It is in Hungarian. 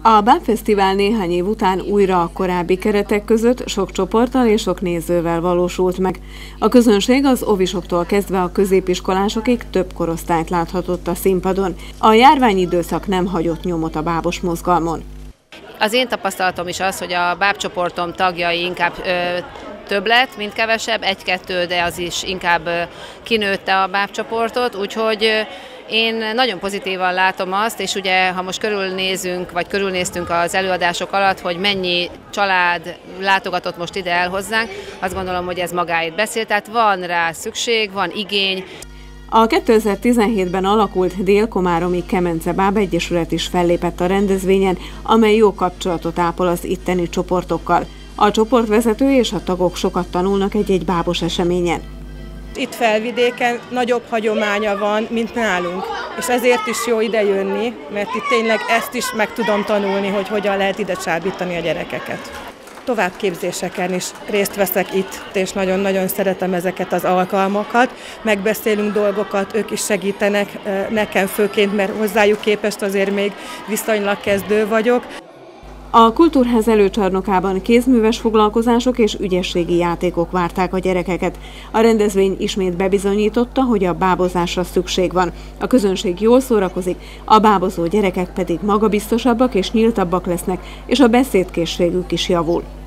A Bábfesztivál néhány év után újra a korábbi keretek között sok csoporttal és sok nézővel valósult meg. A közönség az óvisoktól kezdve a középiskolásokig több korosztályt láthatott a színpadon. A járványidőszak nem hagyott nyomot a bábos mozgalmon. Az én tapasztalatom is az, hogy a bábcsoportom tagjai inkább több lett, mint kevesebb, egy-kettő, de az is inkább kinőtte a bábcsoportot, úgyhogy én nagyon pozitívan látom azt, és ugye, ha most körülnéztünk az előadások alatt, hogy mennyi család látogatott most ide el hozzánk, azt gondolom, hogy ez magáért beszél, tehát van rá szükség, van igény. A 2017-ben alakult Dél-Komáromi Kemence Báb Egyesület is fellépett a rendezvényen, amely jó kapcsolatot ápol az itteni csoportokkal. A csoportvezető és a tagok sokat tanulnak egy-egy bábos eseményen. Itt Felvidéken nagyobb hagyománya van, mint nálunk, és ezért is jó ide jönni, mert itt tényleg ezt is meg tudom tanulni, hogy hogyan lehet ide csábítani a gyerekeket. Továbbképzéseken is részt veszek itt, és nagyon-nagyon szeretem ezeket az alkalmakat. Megbeszélünk dolgokat, ők is segítenek nekem főként, mert hozzájuk képest azért még viszonylag kezdő vagyok. A Kultúrház előcsarnokában kézműves foglalkozások és ügyességi játékok várták a gyerekeket. A rendezvény ismét bebizonyította, hogy a bábozásra szükség van. A közönség jól szórakozik, a bábozó gyerekek pedig magabiztosabbak és nyíltabbak lesznek, és a beszédkészségük is javul.